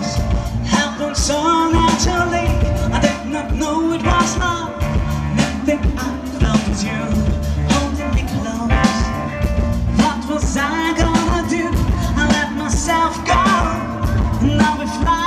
close. Happened so naturally, I did not know it was love. Nothing I felt was you holding me close. What was I gonna do? I let myself go. Now we fly